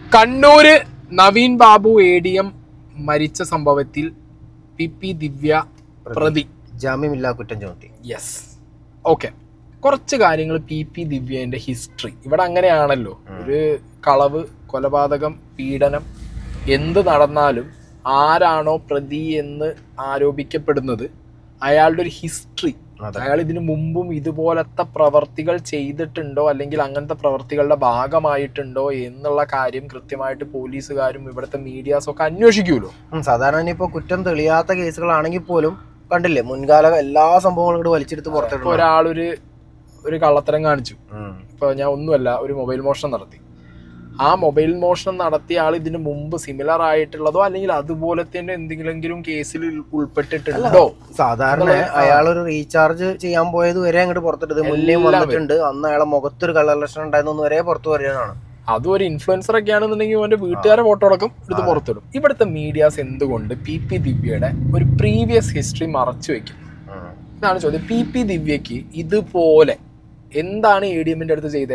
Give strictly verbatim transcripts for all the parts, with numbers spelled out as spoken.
Kannur Naveen Babu A D M മരിച്ച സംഭവത്തിൽ P P Divya പ്രതി ജാമ്യമില്ലാ കുറ്റം ചുമത്തി. Yes, okay. കുറച്ച് കാര്യങ്ങൾ പി പി ദിവ്യന്റെ ഹിസ്റ്ററി ഇവിടെ അങ്ങനെയാണല്ലോ. ഒരു കളവ്, കൊലപാതകം, പീഡനം എന്ത് നടന്നാലും ആരാണോ പ്രതി എന്ന് ആരോപിക്കപ്പെടുന്നത് അയാളുടെ ഒരു ഹിസ്റ്ററി, അയാൾ ഇതിനു മുമ്പും ഇതുപോലത്തെ പ്രവർത്തികൾ ചെയ്തിട്ടുണ്ടോ അല്ലെങ്കിൽ അങ്ങനത്തെ പ്രവർത്തികളുടെ ഭാഗമായിട്ടുണ്ടോ എന്നുള്ള കാര്യം കൃത്യമായിട്ട് പോലീസുകാരും ഇവിടുത്തെ മീഡിയാസും ഒക്കെ അന്വേഷിക്കുമല്ലോ. സാധാരണ ഇപ്പൊ കുറ്റം തെളിയാത്ത കേസുകളാണെങ്കിൽ പോലും കണ്ടില്ലേ, മുൻകാല എല്ലാ സംഭവങ്ങളും കൂടെ വലിച്ചെടുത്ത് പുറത്തെടുക്കും. ഒരാളൊരു ഒരു കള്ളത്തരം കാണിച്ചു. ഇപ്പൊ ഞാൻ ഒന്നുമല്ല, ഒരു മൊബൈൽ മോഷണം നടത്തി. ആ മൊബൈൽ മോഷണം നടത്തിയ ആൾ ഇതിനു മുമ്പ് സിമിലർ ആയിട്ടുള്ളതോ അല്ലെങ്കിൽ അതുപോലെ തന്നെ എന്തെങ്കിലും കേസിൽ ഉൾപ്പെട്ടിട്ടുണ്ടോ? സാധാരണ അയാൾ ഒരു റീചാർജ് ചെയ്യാൻ പോയത് വരെ അങ്ങോട്ട് പുറത്തെടുത്ത് മുന്നേ വന്നിട്ടുണ്ട്. അന്ന് അയാളെ മുഖത്തൊരു കളർ ലക്ഷണം ഉണ്ടായിരുന്നു വരെ പുറത്തു വരികയാണ്. അതും ഒരു ഇൻഫ്ലുവൻസർ ഒക്കെ ആണെന്നുണ്ടെങ്കിൽ അവന്റെ വീട്ടുകാരെ ഫോട്ടോ അടക്കം എടുത്ത് പുറത്തിടും. ഇവിടുത്തെ മീഡിയാസ് എന്തുകൊണ്ട് പി പി ദിവ്യയുടെ ഒരു പ്രീവിയസ് ഹിസ്റ്ററി മറച്ചു വെക്കും? ഇതാണ് ചോദ്യം. പി പി ദിവ്യക്ക് ഇതുപോലെ എന്താണ് എ ഡി എമ്മിന്റെ അടുത്ത് ചെയ്തേ?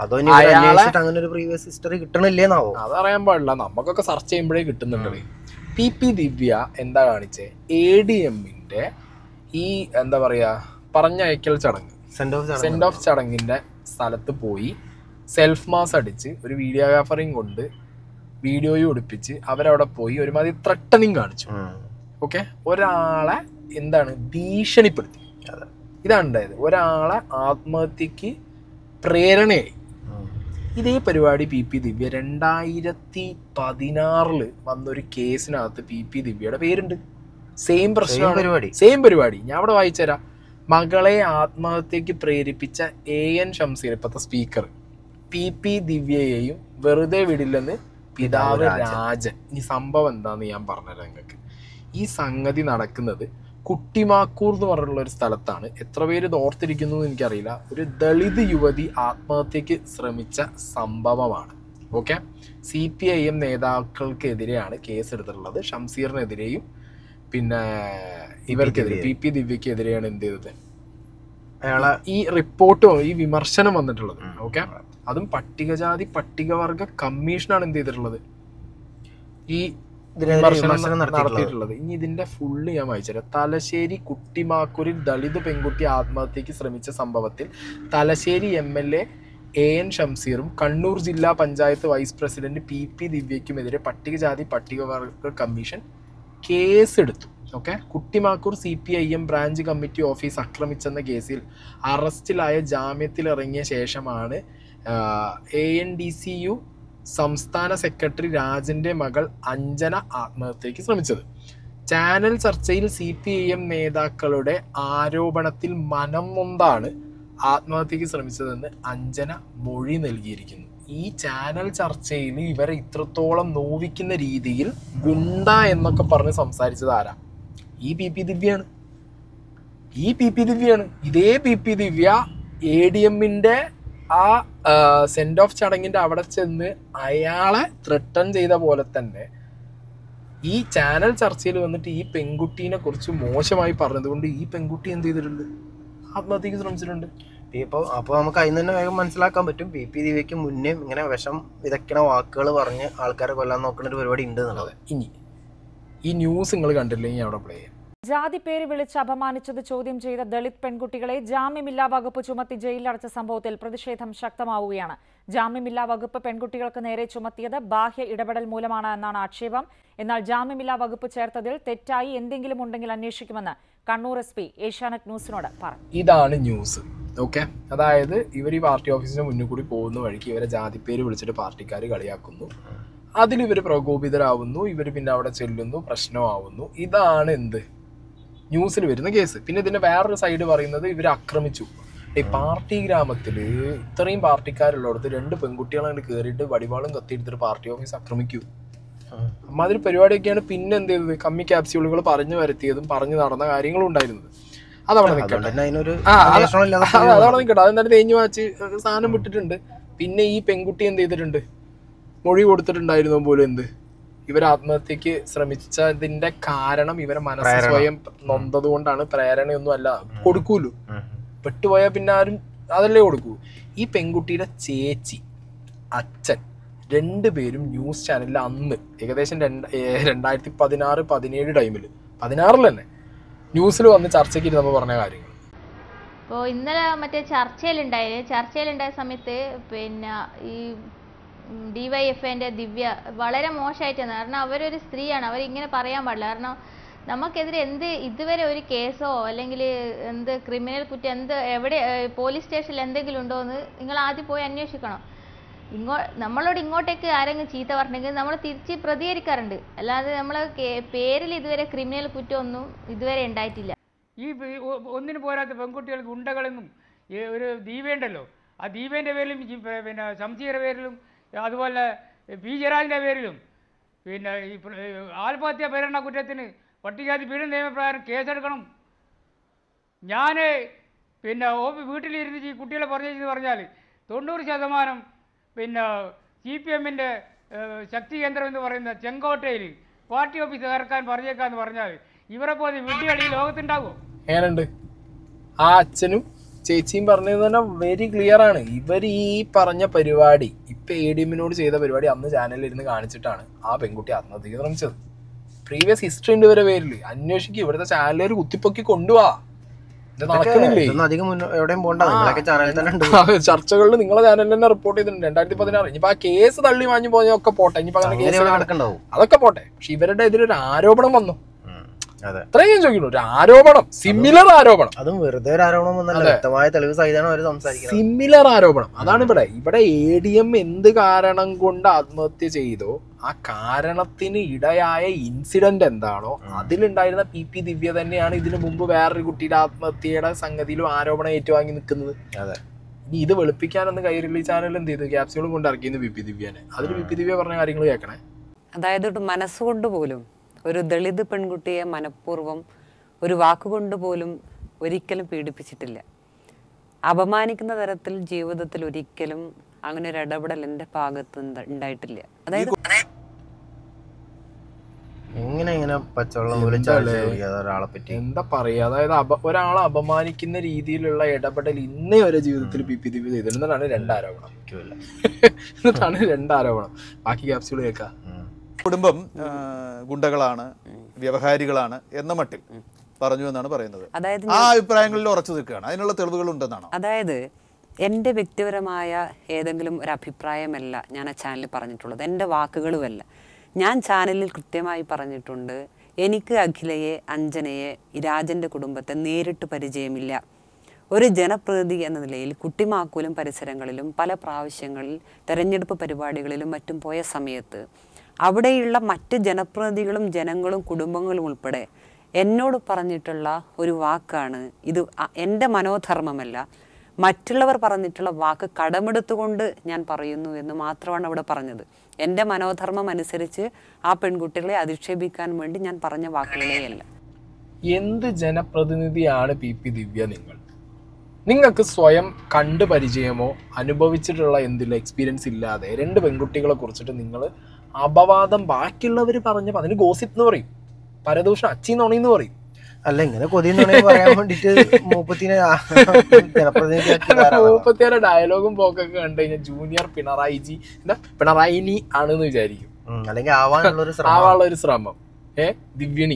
അങ്ങനെ ഒരു പ്രീവിയസ് ഹിസ്റ്ററി കിട്ടണില്ലേന്നാവോ? അതറിയാൻ പാടില്ല, നമുക്കൊക്കെ സെർച്ച് ചെയ്യുമ്പോഴേ കിട്ടുന്നുണ്ട്. പി പി ദിവ്യ എന്താ കാണിച്ചേ? എ ഡി എമ്മിന്റെ ഈ എന്താ പറയാ പറഞ്ഞയക്കൽ ചടങ്ങ്, സെൻഡ് ഓഫ് ചടങ്ങിന്റെ സ്ഥലത്ത് പോയി സെൽഫ് മാസ് അടിച്ച് ഒരു വീഡിയോഗ്രാഫറിങ് കൊണ്ട് വീഡിയോയും ഒടിപ്പിച്ച് അവരവിടെ പോയി ഒരുമാതിരി ത്രട്ടനിങ് കാണിച്ചു. ഓക്കെ, ഒരാളെ എന്താണ് ഭീഷണിപ്പെടുത്തി. ഇതാണ് ഉണ്ടായത്. ഒരാളെ ആത്മഹത്യക്ക് പ്രേരണയായി. ഇതേ പരിപാടി പി പി ദിവ്യ രണ്ടായിരത്തി പതിനാറില് വന്നൊരു കേസിനകത്ത് പി പി ദിവ്യയുടെ പേരുണ്ട്. സെയിം പ്രശ്നമാണ്, സെയിം പരിപാടി. ഞാൻ അവിടെ വായിച്ചുതരാം. മകളെ ആത്മഹത്യക്ക് പ്രേരിപ്പിച്ച എ എൻ ഷംസീർ, ഇപ്പത്തെ സ്പീക്കർ, പി പി ദിവ്യയെയും വെറുതെ വിടില്ലെന്ന് പിതാവ് രാജൻ. ഈ സംഭവം എന്താന്ന് ഞാൻ പറഞ്ഞുതരാം നിങ്ങൾക്ക്. ഈ സംഗതി നടക്കുന്നത് കുട്ടിമാക്കൂർ എന്ന് പറഞ്ഞിട്ടുള്ള ഒരു സ്ഥലത്താണ്. എത്ര പേര് ഓർത്തിരിക്കുന്നു എന്ന് എനിക്കറിയില്ല. ഒരു ദളിത് യുവതി ആത്മഹത്യക്ക് ശ്രമിച്ച സംഭവമാണ്. Okay, C P I M നേതാക്കൾക്കെതിരെയാണ് കേസ് എടുത്തിട്ടുള്ളത്. ഷംസീറിനെതിരെയും പിന്നെ ഇവർക്കെതിരെ പി പി ദിവ്യക്കെതിരെയാണ് എന്ത് ചെയ്തത്, അയാളെ ഈ റിപ്പോർട്ടും ഈ വിമർശനം വന്നിട്ടുള്ളത്. ഓക്കെ, അതും പട്ടികജാതി പട്ടികവർഗ കമ്മീഷനാണ് എന്ത് ചെയ്തിട്ടുള്ളത്, ഈ വിമർശനം നടത്തിയിട്ടുള്ളത്. ഇനി ഇതിന്റെ ഫുള്ള് ഞാൻ വായിച്ചുതരാം. തലശ്ശേരി കുട്ടിമാക്കൂരിൽ ദളിത് പെൺകുട്ടി ആത്മഹത്യക്ക് ശ്രമിച്ച സംഭവത്തിൽ Thalassery M L A A N ഷംസീറും കണ്ണൂർ ജില്ലാ panchayat vice president P P ദിവ്യയ്ക്കുമെതിരെ പട്ടികജാതി പട്ടികവർഗ കമ്മീഷൻ കേസെടുത്തു. Okay, Kuttimakkool C P I M branch committee office ആക്രമിച്ചെന്ന കേസിൽ അറസ്റ്റിലായ ജാമ്യത്തിലിറങ്ങിയ ശേഷമാണ് A N D C U സംസ്ഥാന സെക്രട്ടറി രാജന്റെ മകൾ അഞ്ജന ആത്മഹത്യക്ക് ശ്രമിച്ചത്. ചാനൽ ചർച്ചയിൽ സി പി ഐ എം നേതാക്കളുടെ ആരോപണത്തിൽ മനം നൊന്താണ് ആത്മഹത്യക്ക് ശ്രമിച്ചതെന്ന് അഞ്ജന മൊഴി നൽകിയിരിക്കുന്നു. ഈ ചാനൽ ചർച്ചയിൽ ഇവരെ ഇത്രത്തോളം നോവിക്കുന്ന രീതിയിൽ ഗുണ്ട എന്നൊക്കെ പറഞ്ഞ് സംസാരിച്ചത് ആരാ? ഈ പി പി ദിവ്യയാണ്. ഈ പി പി ദിവ്യയാണ്. ഇതേ P P Divya A D എമ്മിന്റെ ആ സെൻഡ് ഓഫ് ചടങ്ങിന്റെ അവിടെ ചെന്ന് അയാളെ ത്രട്ടൺ ചെയ്ത പോലെ തന്നെ ഈ ചാനൽ ചർച്ചയിൽ വന്നിട്ട് ഈ പെൺകുട്ടീനെ കുറിച്ച് മോശമായി പറഞ്ഞതുകൊണ്ട് ഈ പെൺകുട്ടി എന്ത് ചെയ്തിട്ടുണ്ട്, ആത്മഹത്യക്ക് ശ്രമിച്ചിട്ടുണ്ട്. ഇപ്പോൾ അപ്പോൾ നമുക്ക് അതിൽ തന്നെ വേഗം മനസ്സിലാക്കാൻ പറ്റും പി പി ദിവ്യക്ക് മുന്നേ ഇങ്ങനെ വിഷം വിതയ്ക്കണ വാക്കുകൾ പറഞ്ഞ് ആൾക്കാരെ കൊല്ലാൻ നോക്കുന്ന ഒരു പരിപാടി ഉണ്ട് എന്നുള്ളത്. ഇനി ഈ ന്യൂസ് നിങ്ങൾ കണ്ടില്ലെങ്കിൽ അവിടെ പ്ലേ ചെയ്യാം. ജാതി പേര് വിളിച്ച് അപമാനിച്ചത് ചോദ്യം ചെയ്ത ദളിത് പെൺകുട്ടികളെ ജാമ്യമില്ലാ വകുപ്പ് ചുമത്തി ജയിലിലടച്ച സംഭവത്തിൽ പ്രതിഷേധം ശക്തമാവുകയാണ്. ജാമ്യമില്ലാ വകുപ്പ് പെൺകുട്ടികൾക്ക് നേരെ ചുമത്തിയത് ബാഹ്യ ഇടപെടൽ മൂലമാണ് എന്നാണ് ആക്ഷേപം. എന്നാൽ ജാമ്യമില്ലാ വകുപ്പ് ചേർത്തതിൽ തെറ്റായി എന്തെങ്കിലും ഉണ്ടെങ്കിൽ അന്വേഷിക്കുമെന്ന് കണ്ണൂർ എസ് പി ഏഷ്യാനെറ്റ് ന്യൂസിനോട് പറഞ്ഞു. ഇതാണ് ന്യൂസ്. ഓക്കെ, അതായത് ഇവർ ഈ പാർട്ടി ഓഫീസിന്റെ മുന്നിൽ കൂടി പോകുന്ന വഴിക്ക് ഇവരെ ജാതിപ്പേര് വിളിച്ചിട്ട് പാർട്ടിക്കാർ കളിയാക്കുന്നു. അതിൽ ഇവർ പ്രകോപിതരാവുന്നു. ഇവർ പിന്നെ അവിടെ ചെല്ലുന്നു, പ്രശ്നമാവുന്നു. ഇതാണ് എന്ത് ന്യൂസിൽ വരുന്ന കേസ്. പിന്നെ ഇതിന്റെ വേറൊരു സൈഡ് പറയുന്നത് ഇവർ ആക്രമിച്ചു. ഈ പാർട്ടി ഗ്രാമത്തിൽ ഇത്രയും പാർട്ടിക്കാരുള്ളിടത്ത് രണ്ട് പെൺകുട്ടികളാണ് കയറിയിട്ട് വടിവാളും കത്തിയെടുത്തിട്ട് പാർട്ടി ഓഫീസ് ആക്രമിക്കൂ. അമ്മാതിരി പരിപാടിയൊക്കെയാണ്. പിന്നെ എന്ത് ചെയ്തത്, കമ്മി ക്യാപ്സ്യൂളുകൾ പറഞ്ഞു വരുത്തിയതും പറഞ്ഞു നടന്ന കാര്യങ്ങളും ഉണ്ടായിരുന്നത്. അതവിടെ നിൽക്കട്ടെ, അതവിടെ നിൽക്കട്ടെ. അതെന്തായാലും തേഞ്ഞു വാച്ച് സാധനം വിട്ടിട്ടുണ്ട്. പിന്നെ ഈ പെൺകുട്ടി എന്ത് ചെയ്തിട്ടുണ്ട്, മൊഴി കൊടുത്തിട്ടുണ്ടായിരുന്നു പോലും. എന്ത്, ഇവർ ആത്മഹത്യക്ക് ശ്രമിച്ചതിന്റെ കാരണം ഇവരെ മനസ്സ് സ്വയം നൊന്തത് കൊണ്ടാണ്, പ്രേരണയൊന്നും അല്ല. കൊടുക്കൂലോ, പെട്ടുപോയാൽ പിന്നെ ആരും അതല്ലേ കൊടുക്കൂ. ഈ പെൺകുട്ടിയുടെ ചേച്ചി, അച്ഛൻ, രണ്ടുപേരും ന്യൂസ് ചാനലിൽ അന്ന് ഏകദേശം രണ്ട് രണ്ടായിരത്തി പതിനാറ് പതിനേഴ് ടൈമിൽ പതിനാറിൽ തന്നെ ന്യൂസിൽ വന്ന് ചർച്ചയ്ക്ക് ഇരുന്നപ്പോൾ പറഞ്ഞ കാര്യങ്ങൾ. ഇപ്പോൾ ഇന്നലെ മറ്റേ ചർച്ചയിലുണ്ടായി ചർച്ചയിലുണ്ടായ സമയത്ത് പിന്നെ ഈ ഡി വൈ എഫ് ഐൻ്റെ ദിവ്യ വളരെ മോശമായിട്ടാണ്. കാരണം അവരൊരു സ്ത്രീയാണ്, അവരിങ്ങനെ പറയാൻ പാടില്ല. കാരണം നമുക്കെതിരെ എന്ത് ഇതുവരെ ഒരു കേസോ അല്ലെങ്കിൽ എന്ത് ക്രിമിനൽ കുറ്റം എന്ത് എവിടെ പോലീസ് സ്റ്റേഷനിൽ എന്തെങ്കിലും ഉണ്ടോ എന്ന് നിങ്ങൾ ആദ്യം പോയി അന്വേഷിക്കണം. ഇങ്ങോ നമ്മളോട് ഇങ്ങോട്ടേക്ക് ആരെങ്കിലും ചീത്ത പറഞ്ഞെങ്കിൽ നമ്മൾ തിരിച്ച് പ്രതികരിക്കാറുണ്ട്. അല്ലാതെ നമ്മൾ പേരിൽ ഇതുവരെ ക്രിമിനൽ കുറ്റമൊന്നും ഇതുവരെ ഉണ്ടായിട്ടില്ല. ഈ ഒന്നിനു പോരാത്ത പെൺകുട്ടികൾ ഗുണ്ടകളെന്നും ഒരു ദീപയുണ്ടല്ലോ, ആ ദീപേൻ്റെ പേരിലും പിന്നെ ശംസീയുടെ പേരിലും അതുപോലെ പി ജയരാജിൻ്റെ പേരിലും പിന്നെ ഈ ആത്മഹത്യാ പ്രേരണ കുറ്റത്തിന് പട്ടികജാതി പീഡന നിയമപ്രകാരം കേസെടുക്കണം. ഞാൻ പിന്നെ വീട്ടിലിരുന്ന് ഈ കുട്ടികളെ പറഞ്ഞെന്ന് പറഞ്ഞാൽ തൊണ്ണൂറ് ശതമാനം പിന്നെ സി പി എമ്മിൻ്റെ ശക്തി കേന്ദ്രം എന്ന് പറയുന്ന ചെങ്കോട്ടയിൽ പാർട്ടി ഓഫീസ് തകർക്കാൻ പറഞ്ഞേക്കാന്ന് പറഞ്ഞാൽ ഇവരെ പോലെ വിഡ്ഢികൾ ഈ ലോകത്തുണ്ടാകുമോ? എങ്ങനെയുണ്ട്? ആ അച്ഛനും ചേച്ചിയും പറഞ്ഞത് തന്നെ വെരി ക്ലിയർ ആണ്. ഇവർ ഈ പറഞ്ഞ പരിപാടി ഇപ്പം എ ഡി എമ്മിനോട് ചെയ്ത പരിപാടി അന്ന് ചാനലിൽ ഇരുന്ന് കാണിച്ചിട്ടാണ് ആ പെൺകുട്ടി ആത്മഹത്യക്ക് ശ്രമിച്ചത്. പ്രീവിയസ് ഹിസ്റ്ററി ഉണ്ട് ഇവരെ പേരിൽ. അന്വേഷിക്കും. ഇവിടുത്തെ ചാനലുകാർ കുത്തിപ്പൊക്കി കൊണ്ടുപോവാ. ഇത് നടക്കുന്നില്ലേ? ചർച്ചകളിൽ നിങ്ങളെ ചാനലിൽ തന്നെ റിപ്പോർട്ട് ചെയ്തിട്ടുണ്ട് രണ്ടായിരത്തി പതിനാറ്. ഇനിയിപ്പോ ആ കേസ് തള്ളി മാഞ്ഞു പോയൊക്കെ പോട്ടെ, ഇനിയിപ്പോ അങ്ങനെ കേസ് അതൊക്കെ പോട്ടെ. പക്ഷെ ഇവരുടെ എതിരൊരു ആരോപണം വന്നു. അത്രയും ചോദിക്കുന്നു, ഒരു ആരോപണം, സിമിലർ ആരോപണം. അതും വെറുതെ ഒരു ആരോപണം, വ്യക്തമായ തെളിവ് സഹിതമാണ് അവർ സംസാരിക്കുന്നത്. സിമിലർ ആരോപണം. അതാണ് ഇവിടെ ഇവിടെ എ ഡി എം എന്ത് കാരണം കൊണ്ട് ആത്മഹത്യ ചെയ്തോ ആ കാരണത്തിന് ഇടയായ ഇൻസിഡന്റ് എന്താണോ അതിലുണ്ടായിരുന്ന പി പി ദിവ്യ തന്നെയാണ് ഇതിനു മുമ്പ് വേറൊരു കുട്ടിയുടെ ആത്മഹത്യയുടെ സംഗതിയിലും ആരോപണം ഏറ്റുവാങ്ങി നിൽക്കുന്നത്. അതെ. ഇനി ഇത് വെളുപ്പിക്കാനൊന്ന് കൈരളി ചാനൽ എന്ത് ചെയ്തു, ക്യാപ്സ്യൂളും കൊണ്ട് ഇറക്കിയെന്ന് പി പി ദിവ്യനെ. അതിൽ പി പി ദിവ്യ പറഞ്ഞ കാര്യങ്ങൾ കേൾക്കണേ. അതായത് മനസ്സുകൊണ്ട് പോലും ഒരു ദളിത് പെൺകുട്ടിയെ മനഃപൂർവ്വം ഒരു വാക്കുകൊണ്ട് പോലും ഒരിക്കലും പീഡിപ്പിച്ചിട്ടില്ല. അപമാനിക്കുന്ന തരത്തിൽ ജീവിതത്തിൽ ഒരിക്കലും അങ്ങനെ ഒരു ഇടപെടൽ എൻ്റെ ഭാഗത്ത് ഉണ്ടായിട്ടില്ല. അതായത് എങ്ങനെ ഇങ്ങനെ പച്ചവെള്ളം ഒരാളെ പറ്റി എന്താ പറയാ, അതായത് ഒരാളെ അപമാനിക്കുന്ന രീതിയിലുള്ള ഇടപെടൽ ഇന്നേ വരെ ജീവിതത്തിൽ പി പി ദിവ്യ ചെയ്തിട്ടുണ്ട്. എന്നിട്ടാണ് രണ്ടാരോപണം എന്നിട്ടാണ് രണ്ടാരോപണം ബാക്കി ക്യാപ്സ്യൂൾ കേൾക്കാം. കുടുംബം ഗുണ്ടകളാണ്, വ്യവഹാരികളാണ് എന്ന മട്ടിൽ പറഞ്ഞു എന്നാണ് പറയുന്നത്. അതായത് ആ അഭിപ്രായങ്ങളിൽ ഉറച്ചു നിൽക്കുകയാണ്. അതിനുള്ള തെളിവുകൾ ഉണ്ടെന്നാണോ? അതായത് എൻ്റെ വ്യക്തിപരമായ ഏതെങ്കിലും ഒരു അഭിപ്രായമല്ല ഞാൻ ആ ചാനലിൽ പറഞ്ഞിട്ടുള്ളത്, എൻ്റെ വാക്കുകളുമല്ല. ഞാൻ ചാനലിൽ കൃത്യമായി പറഞ്ഞിട്ടുണ്ട്, എനിക്ക് അഖിലയെ, അഞ്ജനയെ, രാജൻ്റെ കുടുംബത്തെ നേരിട്ട് പരിചയമില്ല. ഒരു ജനപ്രതിനിധി എന്ന നിലയിൽ കുട്ടിമാക്കൂലും പരിസരങ്ങളിലും പല പ്രാവശ്യങ്ങളിൽ തെരഞ്ഞെടുപ്പ് പരിപാടികളിലും മറ്റും പോയ സമയത്ത് അവിടെയുള്ള മറ്റ് ജനപ്രതിനിധികളും ജനങ്ങളും കുടുംബങ്ങളും ഉൾപ്പെടെ എന്നോട് പറഞ്ഞിട്ടുള്ള ഒരു വാക്കാണ് ഇത്. എൻ്റെ മനോധർമ്മമല്ല, മറ്റുള്ളവർ പറഞ്ഞിട്ടുള്ള വാക്ക് കടമെടുത്തുകൊണ്ട് ഞാൻ പറയുന്നു എന്ന് മാത്രമാണ് അവിടെ പറഞ്ഞത്. എൻ്റെ മനോധർമ്മം അനുസരിച്ച് ആ പെൺകുട്ടികളെ അധിക്ഷേപിക്കാൻ വേണ്ടി ഞാൻ പറഞ്ഞ വാക്കുകളെയല്ല. എന്ത് ജനപ്രതിനിധിയാണ് പി പി ദിവ്യ? നിങ്ങൾ നിങ്ങൾക്ക് സ്വയം കണ്ടു പരിചയമോ അനുഭവിച്ചിട്ടുള്ള എന്തെങ്കിലും എക്സ്പീരിയൻസ് ഇല്ലാതെ രണ്ട് പെൺകുട്ടികളെ കുറിച്ചിട്ട് നിങ്ങൾ അപവാദം ബാക്കിയുള്ളവർ പറഞ്ഞപ്പോൾ അതിന് ഗോസിപ്പ് എന്ന് പറയും, പരദൂഷണം, അച്ചി നോണിന്ന് പറയും. അല്ല, ഇങ്ങനെ കൊതിന്ന് പറയാൻ വേണ്ടിട്ട് മൂപ്പത്തിനെ മൂപ്പത്തിയുടെ ഡയലോഗും പോക്കൊക്കെ കണ്ടു കഴിഞ്ഞാൽ ജൂനിയർ പിണറായി ജി എന്താ പിണറായിനി ആണെന്ന് വിചാരിക്കും. അല്ലെങ്കിൽ ആവാനുള്ള ഒരു ശ്രമം ഏ ദിവ്യണി.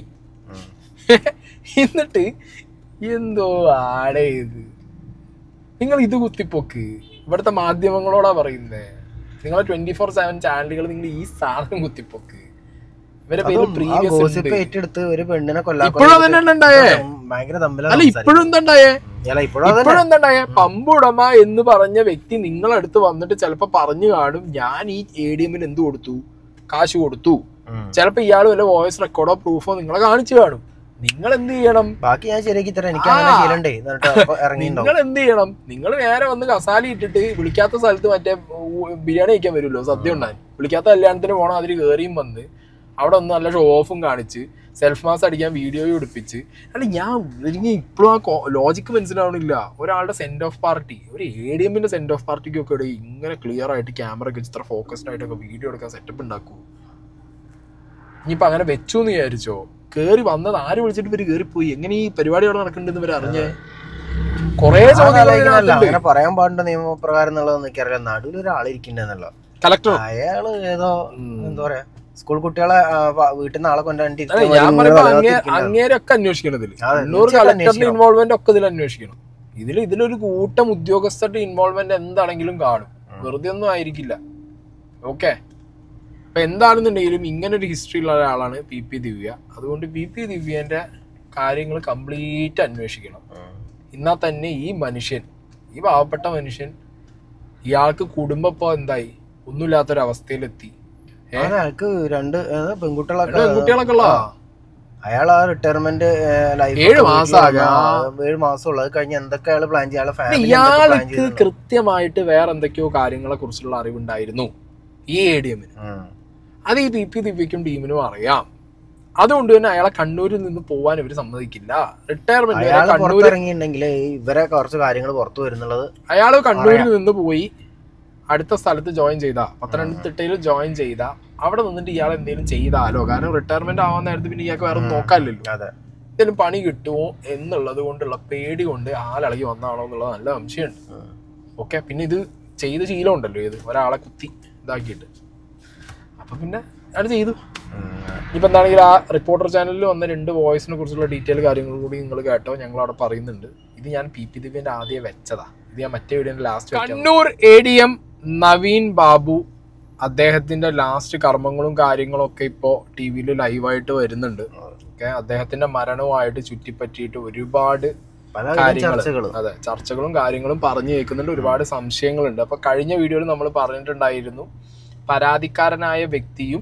എന്നിട്ട് എന്തോ ആടെ ഇത് നിങ്ങൾ ഇത് കുത്തിപ്പോക്ക് ഇവിടുത്തെ മാധ്യമങ്ങളോടാ പറയുന്നേ. നിങ്ങളെ ട്വന്റി ഫോർ സെവൻ ചാനലുകൾ നിങ്ങൾ ഈ സാധനം കുത്തിപ്പോക്ക്. ഇവരെ പേര് പ്രീവിയസ് ഏറ്റെടുത്ത് ഒരു പെണ്ണിനെ ഇപ്പോഴും തന്നെ ഉണ്ടായേ. അല്ല ഇപ്പോഴും എന്താണ്ടായേ ഇപ്പോഴും എന്താണ്ടായേ പമ്പുടമ എന്ന് പറഞ്ഞ വ്യക്തി നിങ്ങളടുത്ത് വന്നിട്ട് ചിലപ്പോ പറഞ്ഞു കാണും, ഞാൻ ഈ എ ഡി എമ്മിന് എന്ത് കൊടുത്തു, കാശ് കൊടുത്തു. ചിലപ്പോ ഇയാൾ വല്ല വോയിസ് റെക്കോർഡോ പ്രൂഫോ നിങ്ങളെ കാണിച്ചു കാണും. നിങ്ങൾ എന്ത് ചെയ്യണം? ബാക്കി ഞാൻ ശരിയാക്കി തരാം, എനിക്ക് നിങ്ങൾ എന്ത് ചെയ്യണം? നിങ്ങൾ നേരെ വന്ന് കസാല ഇട്ടിട്ട് വിളിക്കാത്ത സ്ഥലത്ത് മറ്റേ ബിരിയാണി കഴിക്കാൻ വരുമല്ലോ, സദ്യ ഉണ്ടാകും. വിളിക്കാത്ത കല്യാണത്തിന് പോകണം, അതിൽ കയറിയും വന്ന് അവിടെ ഒന്ന് നല്ല ഷോ ഓഫും കാണിച്ച് സെൽഫ് മാസ് അടിക്കാൻ വീഡിയോയും എടുപ്പിച്ച്. അല്ല ഞാൻ ഇപ്പോഴും ആ ലോജിക്ക് മനസ്സിലാവണില്ല. ഒരാളുടെ സെൻഡ് ഓഫ് പാർട്ടി, ഒരു എ ഡി എമ്മിന്റെ സെൻഡ് ഓഫ് പാർട്ടിക്കൊക്കെ ഇവിടെ ഇങ്ങനെ ക്ലിയർ ആയിട്ട് ക്യാമറ ഒക്കെ ഇത്ര ഫോക്കസ്ഡ് ആയിട്ടൊക്കെ വീഡിയോ എടുക്കാൻ സെറ്റപ്പ് ഉണ്ടാക്കൂ. ഇനിയിപ്പോൾ അങ്ങനെ വെച്ചു എന്ന് വിചാരിച്ചോ, കേറി വന്നത് ആര് വിളിച്ചിട്ട് ഇവര് കേറിപ്പോയി, എങ്ങനെ ഈ പരിപാടി അവിടെ നടക്കണ്ടെന്ന് ഇവര് അറിഞ്ഞേ? കൊറേ അങ്ങനെ പറയാൻ പാടുണ്ടോ നിയമപ്രകാരം എന്നുള്ളത് എനിക്കറിയില്ല. നടുവിൽ ഒരാളിരിക്കണ്ടെന്നല്ലോ. കളക്ടർ അയാള് ഏതോ എന്താ പറയാ സ്കൂൾ കുട്ടികളെ വീട്ടിൽ നിന്ന് ആളെ കൊണ്ടുവന്നിട്ട് ഞാൻ പറയുമ്പോ അങ്ങേരൊക്കെ അന്വേഷിക്കണം ഇതിൽ. കണ്ണൂർ കളക്ടറിന്റെ ഇൻവോൾവ്മെന്റ് ഒക്കെ ഇതിൽ അന്വേഷിക്കണം. ഇതിൽ ഇതിലൊരു കൂട്ടം ഉദ്യോഗസ്ഥരുടെ ഇൻവോൾവ്മെന്റ് എന്താണെങ്കിലും കാണും, വെറുതെ ഒന്നും ആയിരിക്കില്ല. ഓക്കെ, അപ്പൊ എന്താണെന്നുണ്ടെങ്കിലും ഇങ്ങനെ ഒരു ഹിസ്റ്ററി ഉള്ള ഒരാളാണ് പി പി ദിവ്യ. അതുകൊണ്ട് പി പി ദിവ്യന്റെ കാര്യങ്ങൾ കംപ്ലീറ്റ് അന്വേഷിക്കണം. എന്നാൽ തന്നെ ഈ മനുഷ്യൻ, ഈ പാവപ്പെട്ട മനുഷ്യൻ, ഇയാൾക്ക് കുടുംബം ഇപ്പൊ എന്തായി, ഒന്നുമില്ലാത്തൊരവസ്ഥയിലെത്തി. അയാൾക്ക് രണ്ട് പെൺകുട്ടികളൊക്കെ പെൺകുട്ടികളൊക്കെ ഉള്ള അയാൾ ആ റിട്ടയർമെന്റ് ലൈഫ് ഏഴ് മാസം ഏഴ് മാസം ഉള്ളത് കഴിഞ്ഞ് എന്തൊക്കെ അയാൾ പ്ലാൻ ചെയ്യാൻ ഫാമിലി ഇയാൾക്ക് കൃത്യമായിട്ട് വേറെ എന്തൊക്കെയോ കാര്യങ്ങളെ കുറിച്ചുള്ള അറിവുണ്ടായിരുന്നു ഈ എ ഡി എമ്മിന്. അത് ഈ പി പി ദിവ്യക്കും ടീമിനും അറിയാം. അതുകൊണ്ട് തന്നെ അയാളെ കണ്ണൂരിൽ നിന്ന് പോവാൻ ഇവര് സമ്മതിക്കില്ല. റിട്ടയർമെന്റ് പുറത്തിറങ്ങിയിട്ടുണ്ടെങ്കിൽ ഇവരെ കുറച്ച് കാര്യങ്ങൾ പുറത്തു വരുന്നുള്ളത്. അയാള് കണ്ണൂരിൽ നിന്ന് പോയി അടുത്ത സ്ഥലത്ത് ജോയിൻ ചെയ്ത, പത്തനംതിട്ടയിൽ ജോയിൻ ചെയ്ത, അവിടെ നിന്നിട്ട് ഇയാൾ എന്തെങ്കിലും ചെയ്താലോ, കാരണം റിട്ടയർമെന്റ് ആവാൻ നേരത്ത് പിന്നെ ഇയാൾക്ക് വേറെ നോക്കാനില്ലല്ലോ, എന്തെങ്കിലും പണി കിട്ടുമോ എന്നുള്ളത് കൊണ്ടുള്ള പേടി കൊണ്ട് ആളിളകി വന്നാണോ എന്നുള്ളത് നല്ല സംശയമുണ്ട്. ഓക്കെ, പിന്നെ ഇത് ചെയ്ത് ശീലം ഉണ്ടല്ലോ, ഇത് ഒരാളെ കുത്തി ഇതാക്കിയിട്ട്, അപ്പൊ പിന്നെ അത് ചെയ്തു. ഇപ്പൊ എന്താണെങ്കിൽ ആ റിപ്പോർട്ടർ ചാനലിൽ വന്ന രണ്ട് വോയിസിനെ കുറിച്ചുള്ള ഡീറ്റെയിൽ കാര്യങ്ങൾ കൂടി നിങ്ങൾ കേട്ടോ, ഞങ്ങൾ അവിടെ പറയുന്നുണ്ട്. ഇത് ഞാൻ പി പി ദിവ്യന്റെ ആദ്യം വെച്ചതാ, ഇത് ഞാൻ മറ്റേ വീഡിയോന്റെ last. Kannur A D M Naveen Babu, അദ്ദേഹത്തിന്റെ ലാസ്റ്റ് കർമ്മങ്ങളും കാര്യങ്ങളും ഒക്കെ ഇപ്പോ ടി വിയിൽ ലൈവായിട്ട് വരുന്നുണ്ട്. ഓക്കെ, അദ്ദേഹത്തിന്റെ മരണവുമായിട്ട് ചുറ്റിപ്പറ്റിയിട്ട് ഒരുപാട് കാര്യങ്ങൾ, അതെ, ചർച്ചകളും കാര്യങ്ങളും പറഞ്ഞു കേൾക്കുന്നുണ്ട്. ഒരുപാട് സംശയങ്ങളുണ്ട്. അപ്പൊ കഴിഞ്ഞ വീഡിയോയിൽ നമ്മൾ പറഞ്ഞിട്ടുണ്ടായിരുന്നു, പരാതിക്കാരനായ വ്യക്തിയും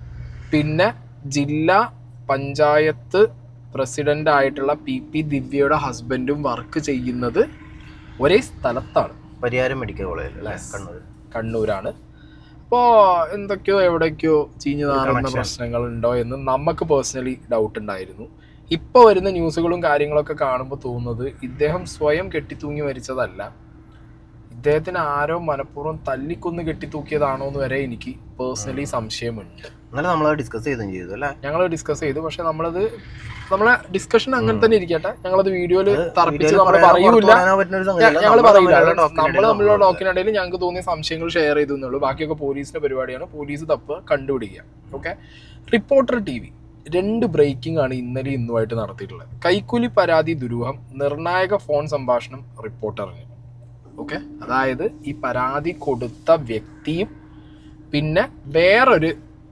പിന്നെ ജില്ലാ പഞ്ചായത്ത് പ്രസിഡന്റ് ആയിട്ടുള്ള പി പി ദിവ്യയുടെ ഹസ്ബൻഡും വർക്ക് ചെയ്യുന്നത് ഒരേ സ്ഥലത്താണ്, പരിയാരം മെഡിക്കൽ കോളേജ് അല്ലേ, കണ്ണൂർ കണ്ണൂരാണ്. അപ്പോൾ എന്തൊക്കെയോ എവിടേക്കോ ചീഞ്ഞു നാറുന്ന പ്രശ്നങ്ങൾ ഉണ്ടോ എന്ന് നമുക്ക് പേഴ്സണലി ഡൗട്ട് ഉണ്ടായിരുന്നു. ഇപ്പോൾ വരുന്ന ന്യൂസുകളും കാര്യങ്ങളൊക്കെ കാണുമ്പോൾ തോന്നുന്നത് ഇദ്ദേഹം സ്വയം കെട്ടിത്തൂങ്ങി മരിച്ചതല്ല, ഇദ്ദേഹത്തിന് ആരോ മനഃപൂർവ്വം തല്ലിക്കൊന്ന് കെട്ടിത്തൂക്കിയതാണോ എന്ന് വരെ എനിക്ക് പേഴ്സണലി സംശയമുണ്ട്. നമ്മൾ ഡിസ്കസ് ചെയ്തും ചെയ്തു അല്ലേ, ഞങ്ങൾ ഡിസ്കസ് ചെയ്തു. പക്ഷെ നമ്മളത് നമ്മളെ ഡിസ്കഷൻ അങ്ങനെ തന്നെ ഇരിക്കട്ടെ, ഞങ്ങളത് വീഡിയോയിൽ തറപ്പിച്ച് നമ്മൾ പറയൂല, ഞങ്ങൾ പറയില്ല. നമ്മൾ നമ്മളുടെ ടോക്കിനിടയിൽ ഞങ്ങൾക്ക് തോന്നിയ സംശയങ്ങൾ ഷെയർ ചെയ്തു എന്നുള്ളൂ. ബാക്കിയൊക്കെ പോലീസിന്റെ പരിപാടിയാണ്, പോലീസ് തപ്പ് കണ്ടുപിടിക്കുക. ഓക്കെ, റിപ്പോർട്ടർ ടി വി രണ്ട് ബ്രേക്കിംഗ് ആണ് ഇന്നലെ ഇന്നുമായിട്ട് നടത്തിയിട്ടുള്ളത്. കൈക്കൂലി പരാതി ദുരൂഹം, നിർണായക ഫോൺ സംഭാഷണം റിപ്പോർട്ടറിന്. ഓക്കെ, അതായത് ഈ പരാതി കൊടുത്ത വ്യക്തിയും പിന്നെ വേറൊരു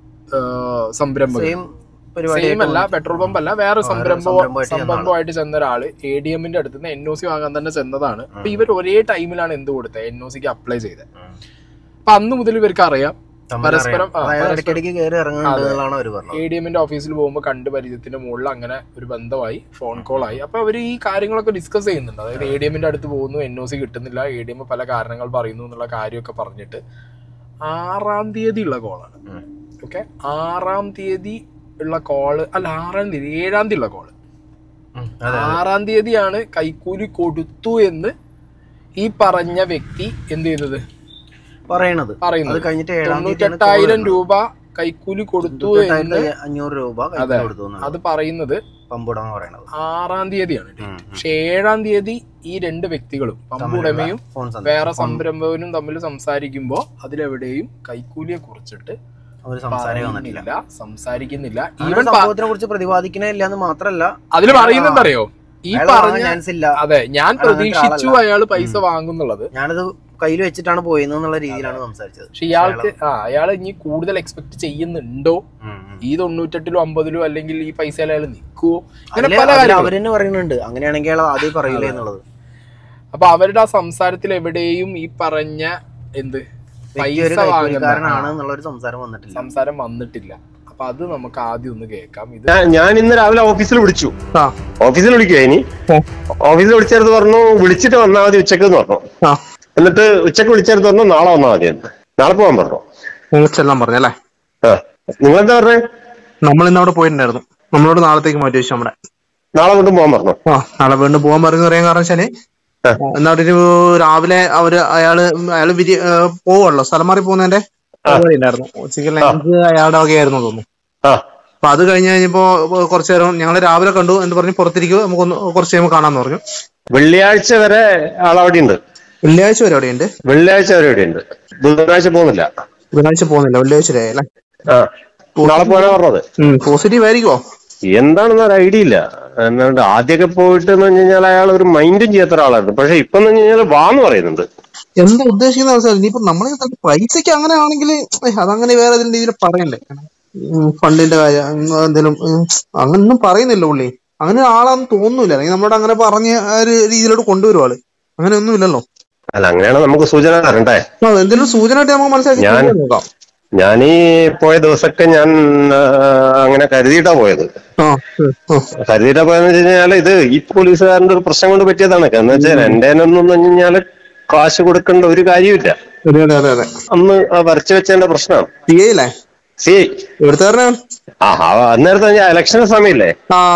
സംരംഭം, സെയിം അല്ല, പെട്രോൾ പമ്പ് അല്ല, വേറെ സംരംഭം സംരംഭമായിട്ട് ചെന്ന ഒരാള് എ ഡി എമ്മിന്റെ അടുത്ത് നിന്ന് എൻ ഒ സി വാങ്ങാൻ തന്നെ ചെന്നതാണ്. അപ്പൊ ഇവർ ഒരേ ടൈമിലാണ് എന്ത് കൊടുത്തത്, എൻ ഒ സിക്ക് അപ്ലൈ ചെയ്തത്. അപ്പൊ അന്ന് മുതൽ ഇവർക്ക് അറിയാം പരസ്പരം. എ ഡി എമ്മിന്റെ ഓഫീസിൽ പോകുമ്പോൾ കണ്ട് പരിചയത്തിന്റെ മുകളിൽ അങ്ങനെ ഒരു ബന്ധമായി, ഫോൺ കോൾ ആയി. അപ്പൊ അവർ ഈ കാര്യങ്ങളൊക്കെ ഡിസ്കസ് ചെയ്യുന്നുണ്ട്. അതായത് എ ഡി എമ്മിന്റെ അടുത്ത് പോകുന്നു, എൻ ഒ സി കിട്ടുന്നില്ല, എ ഡി എം പല കാരണങ്ങൾ പറയുന്നു എന്നുള്ള കാര്യമൊക്കെ പറഞ്ഞിട്ട് ആറാം തീയതി ഉള്ള കോളാണ്. ഓക്കെ, ആറാം തീയതി ഉള്ള കോള് അല്ല, ആറാം തീയതി ഏഴാം തീയതി ഉള്ള കോള്. ആറാം തീയതിയാണ് കൈക്കൂലി കൊടുത്തു എന്ന് ഈ പറഞ്ഞ വ്യക്തി എന്ത് ചെയ്തത് പറയുന്നത് തൊണ്ണൂറ്റെട്ടായിരം രൂപ കൈക്കൂലി കൊടുത്തു എന്ന് അഞ്ഞൂറ് രൂപ അത് പറയുന്നത് ആറാം തീയതിയാണ്. പക്ഷെ ഏഴാം തീയതി ഈ രണ്ട് വ്യക്തികളും പമ്പുടമയും വേറെ സംരംഭകനും തമ്മിൽ സംസാരിക്കുമ്പോ അതിലെവിടെയും കൈക്കൂലിയെ കുറിച്ചിട്ട് സംസാരിക്കുന്നില്ല. കുറിച്ച് പ്രതിപാദിക്കുന്നില്ല എന്ന് മാത്രല്ല അതിൽ പറയുന്നറിയോ, ഈ പറഞ്ഞ അതെ ഞാൻ പ്രതീക്ഷിച്ചു അയാള് പൈസ വാങ്ങുന്നുള്ളത്, ഞാനത് കയ്യിൽ വെച്ചിട്ടാണ് പോയെന്നുള്ള രീതിയിലാണ് സംസാരിച്ചത്. പക്ഷെ ഇയാൾക്ക് ആ അയാൾ ഇനി കൂടുതൽ എക്സ്പെക്ട് ചെയ്യുന്നുണ്ടോ, ഈ തൊണ്ണൂറ്റെട്ടിലോ അമ്പതിലോ അല്ലെങ്കിൽ ഈ പൈസ അയാൾ നിൽക്കുവോ, അങ്ങനെ പല കാര്യം അവരെന്നെ പറയുന്നുണ്ട്. അങ്ങനെയാണെങ്കിൽ ആദ്യം പറയില്ല എന്നുള്ളത്. അപ്പൊ അവരുടെ ആ സംസാരത്തിൽ എവിടെയും ഈ പറഞ്ഞ എന്ത് പൈസ വാങ്ങുന്ന സംസാരം വന്നിട്ടില്ല സംസാരം വന്നിട്ടില്ല. അപ്പൊ അത് നമുക്ക് ആദ്യം ഒന്ന് കേൾക്കാം. ഇത് ഞാൻ ഇന്ന് രാവിലെ ഓഫീസിൽ വിളിച്ചു, ഓഫീസിൽ വിളിക്കുക ഇനി ഓഫീസിൽ വിളിച്ചെടുത്ത് പറഞ്ഞു വിളിച്ചിട്ട് വന്നാൽ മതി ഉച്ചക്ക് എന്ന് പറഞ്ഞു. എന്നിട്ട് ഉച്ചക്ക് വിളിച്ചെടുത്ത് പറഞ്ഞു നാളെ വന്നാൽ മതി, നാളെ പോകാൻ പറഞ്ഞു. ചെല്ലാൻ പറഞ്ഞല്ലേ? ആ, നിങ്ങളെന്താ പറഞ്ഞേ? നമ്മൾ ഇന്ന് അവിടെ പോയിട്ടുണ്ടായിരുന്നു, നമ്മളോട് നാളത്തേക്ക് മാറ്റി വെച്ചു. നമ്മുടെ നാളെ വീണ്ടും പോകാൻ പറഞ്ഞു. ആ, നാളെ വീണ്ടും പോകാൻ പറഞ്ഞു പറയാൻ കാരണം വെച്ചാല് എന്നാ ഒരു രാവിലെ അവര് അയാള് അയാള് വിരി പോവുള്ളൂ, സ്ഥലം മാറി പോകുന്നതിന്റെ പരിപാടി ഉണ്ടായിരുന്നു. ഉച്ചയ്ക്ക് ലഞ്ച് അയാളുടെ വകയായിരുന്നു തോന്നുന്നു. അപ്പൊ അത് കഴിഞ്ഞ് കഴിഞ്ഞപ്പോ കുറച്ചു നേരം ഞങ്ങള് രാവിലെ കണ്ടു എന്ന് പറഞ്ഞ് പുറത്തിരിക്കുക, നമുക്കൊന്ന് കുറച്ച് കഴിയുമ്പോൾ കാണാന്ന് പറഞ്ഞു. വെള്ളിയാഴ്ച വരെ ആളവിടെ ഉണ്ട്. വെള്ളിയാഴ്ച വരെ അവിടെ ഉണ്ട്. വെള്ളിയാഴ്ച വരെ അവിടെ ഉണ്ട്, ബുധനാഴ്ച പോകുന്നില്ല. ബുധനാഴ്ച പോകുന്നില്ല, വെള്ളിയാഴ്ച അല്ലേ? ആ നാളെ പോകാനാ പറഞ്ഞത്. പോസിറ്റീവ് ആയിരിക്കുമോ എന്താണെന്ന് ഒരു ഐഡിയ ഇല്ല. എന്നാണ്ട് ആദ്യമൊക്കെ പോയിട്ട് എന്ന് പറഞ്ഞു കഴിഞ്ഞാൽ അയാൾ ഒരു മൈൻഡും ചെയ്യാത്ത ഒരാളായിരുന്നു. പക്ഷെ ഇപ്പൊ എന്ന് പറഞ്ഞു കഴിഞ്ഞാൽ വാന്ന് പറയുന്നുണ്ട്. എന്താ ഉദ്ദേശിക്കുന്ന അവസ്ഥ? ഇനിയിപ്പോ നമ്മളെ പൈസക്ക് അങ്ങനെ ആണെങ്കിൽ അതങ്ങനെ വേറെ ഏതെങ്കിലും രീതിയിൽ പറയണ്ടേ? ഫണ്ടിന്റെ കാര്യം എന്തെങ്കിലും അങ്ങനൊന്നും പറയുന്നില്ല പുള്ളി. അങ്ങനെ ആളാന്ന് തോന്നുന്നില്ല, അല്ലെങ്കിൽ നമ്മളോട് അങ്ങനെ പറഞ്ഞ ഒരു രീതിയിലോട്ട് കൊണ്ടുവരും ആള്. അങ്ങനെ ഒന്നും ഇല്ലല്ലോ. അല്ല അങ്ങനെയാണ് നമുക്ക് സൂചന തരണ്ടേ? എന്തെങ്കിലും സൂചന ആയിട്ട് നമുക്ക് മനസ്സിലാക്കി നോക്കാം. ഞാനീ പോയ ദിവസമൊക്കെ ഞാൻ അങ്ങനെ കരുതിയിട്ടാ പോയത്. കരുതിയിട്ടാ പോയെന്ന് വെച്ച് കഴിഞ്ഞാല് ഇത് ഈ പോലീസുകാരന്റെ ഒരു പ്രശ്നം കൊണ്ട് പറ്റിയതാണ്. എന്ന് വെച്ചാൽ എന്റെ ഒന്നും പറഞ്ഞു കഴിഞ്ഞാല് കാശ് കൊടുക്കേണ്ട ഒരു കാര്യമില്ല. അന്ന് വരച്ചു വെച്ചതിന്റെ പ്രശ്നമാണ്. സി ആ അന്നേരത്തെ ഇലക്ഷൻ സമയല്ലേ,